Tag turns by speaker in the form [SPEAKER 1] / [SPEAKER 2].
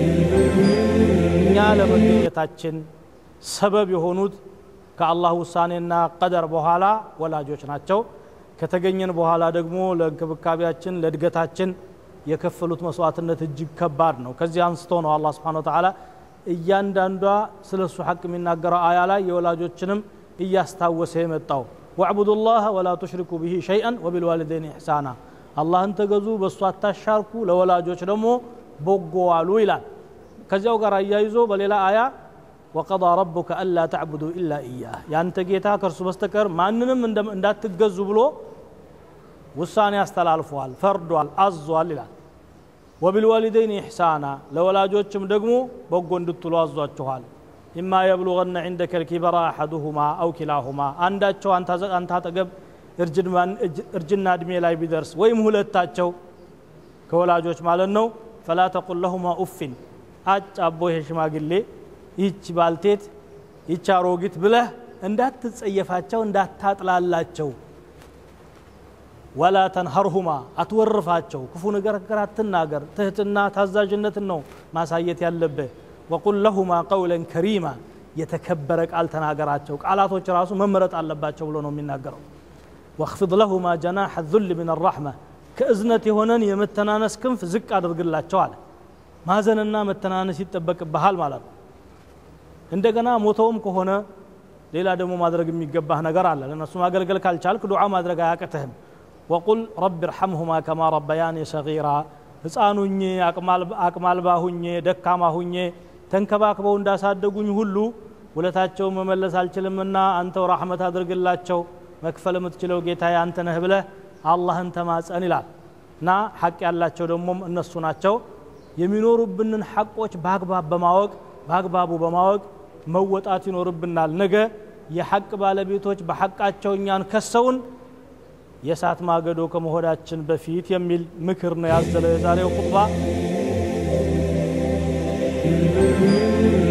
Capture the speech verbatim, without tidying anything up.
[SPEAKER 1] እኛ ለመገኘታችን ሰበብ የሆኑት ከአላህ ውሳኔና ቀደር በኋላ ወላጆች ናቸው ከተገኘን በኋላ ደግሞ ለእንክብካቤያችን ለድገታችን የከፈሉት መስዋዕትነት እጅግ ከባድ ነው ከዚህ አንስቶ ነው አላህ Subhanahu Wa Ta'ala እያንዳንዷ ስለሱ ሐቅ የሚናገረው አያ ላይ የወላጆችንም እያስታወሰ የመጣው ወዕቡዱላህ ወላ ትሽሪኩ ቢሂ ሸይአን ወቢልዋሊደይኒ ኢሕሳና አላህን ተገዙ በሱ አታሻርኩ ለወላጆች ደግሞ በጎ ዋሉ ይላል ከዚያው ጋር አያይዞ በሌላ አያ وقضى ربك الا تعبدوا الا اياه ያንተ ጌታ ከርሱ በስተቀር ማንንም እንዳትገዙ ብሎ ውሳኔ ያስተላልፈዋል ፈርዷል አዟል ይላል وبالوالدين احسانا ለወላጆችም ደግሞ በጎ እንድትሉ አዟቸዋል إما يبلغن عندك الكبر احدهما او كلاهما አንዳቸው አንተ አንተ አጠገብ እርጅና እድሜ ላይ ቢደርስ ወይም ሁለታቸው ከወላጆች ማለት ነው فلا تقل لهما اف አጫቦ የሽማግሌ ይች ባልቴት ይች አሮጊት ብለህ እንዳትጸየፋቸው እንዳታጥላላቸው ولا تنهرهما አትወርፋቸው ክፉ ነገር አትናገር ትህትና ታዛዥነት ነው ማሳየት ያለበት وقل لهما قولا كريما የተከበረ ቃል ተናገራቸው ቃላቶች ራሱ መመረጥ አለባቸው ብሎ ነው የሚናገረው واخفض لهما جناح الذل من الرحمه ከእዝነት የሆነን የመተናነስ ክንፍ ዝቅ አድርግላቸው አለ ማዘንና መተናነስ ይተበቅብሃል ማለት ነው እንደገና ሞተውም ከሆነ ሌላ ደግሞ ማድረግ የሚገባህ ነገር አለ ለነሱ ማገልገል ካልቻልክ ዱዓ ማድረግ አያቅተህም وقل رب ارحمهما كما ربياني صغيرا ህፃኑኝ አቅማል አቅማልባሁኝ ደካማሁኝ ተንከባክበው እንዳሳደጉኝ ሁሉ ወለታቸው መመለስ አልችልምና አንተው ረህመት አድርግላቸው መክፈል የምትችለው ጌታዬ አንተ ነህ ብለህ አላህን ተማጸን ይላልና ሐቅ ያላቸው ደግሞ እነሱ ናቸው የሚኖሩብንን ሐቆች በአግባብ በማወቅ በአግባቡ በማወቅ መወጣት ይኖርብናል ነገ የሐቅ ባለቤቶች በሐቃቸው እኛን ከሰውን የሳት ማገዶ ከመሆዳችን በፊት የሚል ምክር ነው ያዘለው የዛሬው ኹጥባ